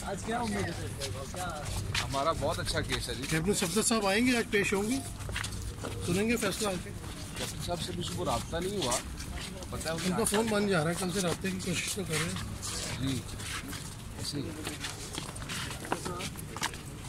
آج کیا امید ہے؟ ہمارا بہت اچھا کیس ہے جی. کیپٹن صفدر صاحب آئیں گے آج، پیش ہوں گے، سنیں گے فیصلہ آ کے. کیپٹن صاحب سے بھی صبح رابطہ نہیں ہوا، پتہ ہے ان کا فون بن جا رہا ہے، کل سے رابطے کی کوشش تو کر رہے ہیں جی ایسے ہی.